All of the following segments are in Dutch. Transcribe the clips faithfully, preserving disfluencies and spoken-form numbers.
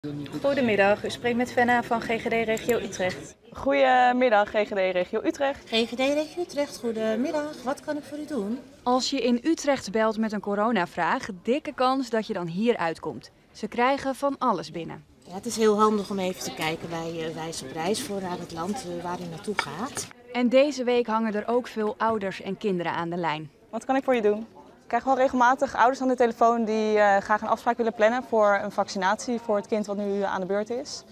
Goedemiddag, u spreekt met Venna van G G D Regio Utrecht. Goedemiddag, G G D Regio Utrecht. G G D Regio Utrecht, goedemiddag. Wat kan ik voor u doen? Als je in Utrecht belt met een coronavraag, dikke kans dat je dan hier uitkomt. Ze krijgen van alles binnen. Ja, het is heel handig om even te kijken bij uh, Wijs op Reis voor naar het land uh, waar u naartoe gaat. En deze week hangen er ook veel ouders en kinderen aan de lijn. Wat kan ik voor je doen? Ik krijg wel regelmatig ouders aan de telefoon die uh, graag een afspraak willen plannen voor een vaccinatie voor het kind wat nu aan de beurt is.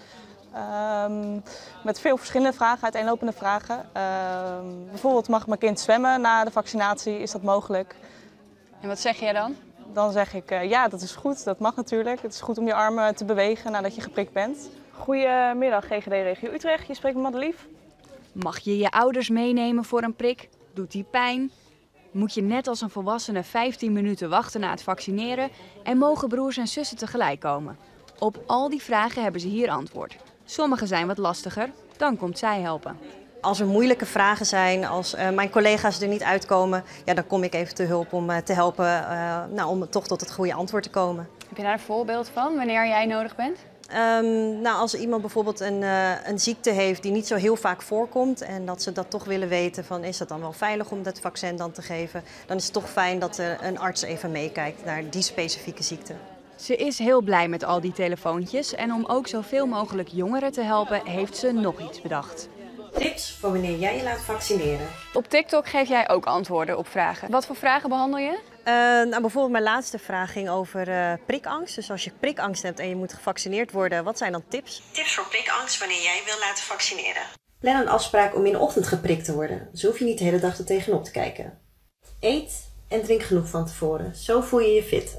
Um, met veel verschillende vragen, uiteenlopende vragen. Um, bijvoorbeeld, mag mijn kind zwemmen na de vaccinatie? Is dat mogelijk? En wat zeg jij dan? Dan zeg ik uh, ja, dat is goed, dat mag natuurlijk. Het is goed om je armen te bewegen nadat je geprikt bent. Goedemiddag, G G D Regio Utrecht. Je spreekt met Madelief. Mag je je ouders meenemen voor een prik? Doet die pijn? Moet je net als een volwassene vijftien minuten wachten na het vaccineren? En mogen broers en zussen tegelijk komen? Op al die vragen hebben ze hier antwoord. Sommige zijn wat lastiger, dan komt zij helpen. Als er moeilijke vragen zijn, als uh, mijn collega's er niet uitkomen, ja, dan kom ik even te hulp om uh, te helpen uh, nou, om toch tot het goede antwoord te komen. Heb je daar een voorbeeld van, wanneer jij nodig bent? Um, nou, als iemand bijvoorbeeld een, uh, een ziekte heeft die niet zo heel vaak voorkomt en dat ze dat toch willen weten van is dat dan wel veilig om dat vaccin dan te geven, dan is het toch fijn dat uh, een arts even meekijkt naar die specifieke ziekte. Ze is heel blij met al die telefoontjes en om ook zoveel mogelijk jongeren te helpen heeft ze nog iets bedacht. Tips voor wanneer jij je laat vaccineren. Op TikTok geef jij ook antwoorden op vragen. Wat voor vragen behandel je? Uh, nou, bijvoorbeeld mijn laatste vraag ging over uh, prikangst. Dus als je prikangst hebt en je moet gevaccineerd worden, wat zijn dan tips? Tips voor prikangst wanneer jij wil laten vaccineren. Plan een afspraak om in de ochtend geprikt te worden. Zo hoef je niet de hele dag er tegenop te kijken. Eet en drink genoeg van tevoren. Zo voel je je fit.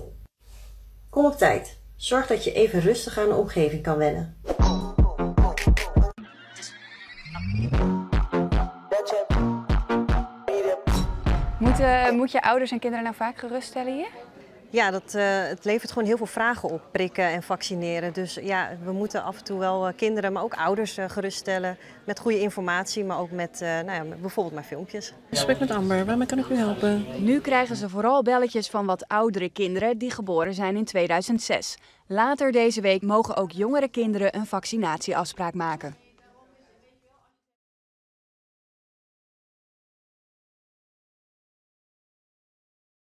Kom op tijd. Zorg dat je even rustig aan de omgeving kan wennen. Moet, uh, moet je ouders en kinderen nou vaak geruststellen hier? Ja, dat, uh, het levert gewoon heel veel vragen op, prikken en vaccineren. Dus ja, we moeten af en toe wel uh, kinderen, maar ook ouders uh, geruststellen. Met goede informatie, maar ook met, uh, nou ja, met bijvoorbeeld mijn filmpjes. Ik spreek met Amber, waarmee kan ik u helpen? Nu krijgen ze vooral belletjes van wat oudere kinderen die geboren zijn in tweeduizend zes. Later deze week mogen ook jongere kinderen een vaccinatieafspraak maken.